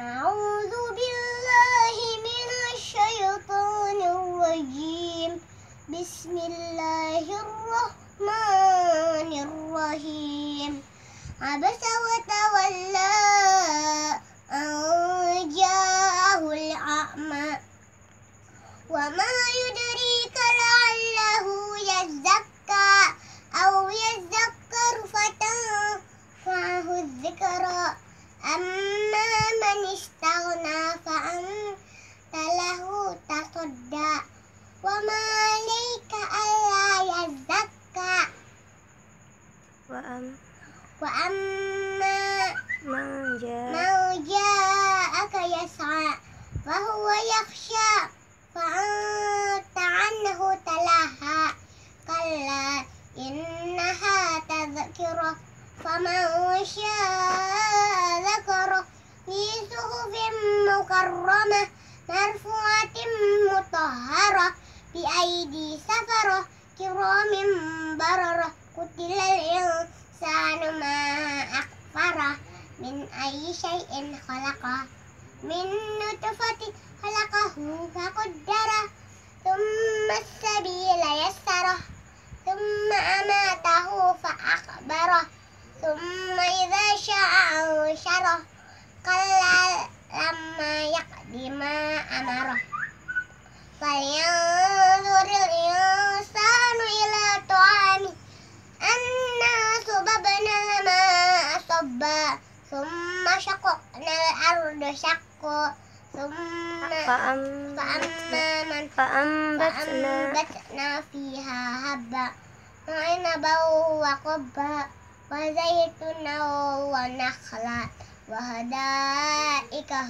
أعوذ بالله من الشيطان الرجيم. بسم الله الرحمن الرحيم. عبس وتولى أن جاءه الأعمى وما يدريك لعله يزكى أو يذكر فتنفعه الذكرى. أما من استغنى فأنت له تصدى وما عليك ألا يزكى. وأما من جاءك يسعى فهو يخشى فأنت عنه تلهى. كلا إنها تذكرة فمن شاء ذكره في صحف مكرمة مرفوعة مطهرة بأيدي سفرة كرام بررة. قتل الإنسان ما أكفره من أي شيء خلقه من نطفة خلقه فقدره ثم السبيل يسره ثم أماته فأقبره ثم إذا شاء أنشره. كلا لما يقض ما أمره. فلينظر الإنسان إلى طعامه أنا صببنا الماء صبا ثم شققنا الأرض شقا ثم فأنبتنا فيها هبا وعنبا وقبا وزيتونا ونخلا وحدائق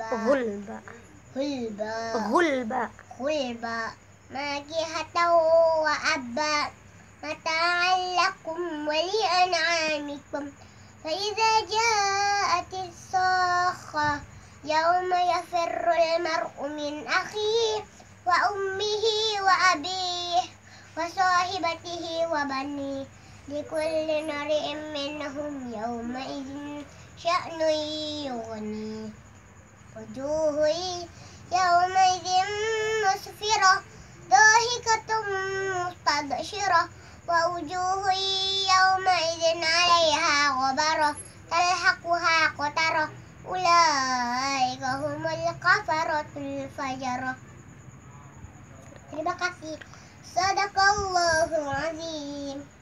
غلبا فاكهة وأبا متاعا لكم ولأنعامكم. فإذا جاءت الصاخة يوم يفر المرء من أخيه وأمه وأبيه وصاحبته وبنيه لكل امرئ منهم يومئذ شأن يغنيه. وجوه يومئذ مسفرة ضاحكة مستبشرة ووجوه يومئذ عليها غبرة ترهقها قترة أولئك هم الكفرة الفجرة. Terima kasih. Sadaqallahul Azim.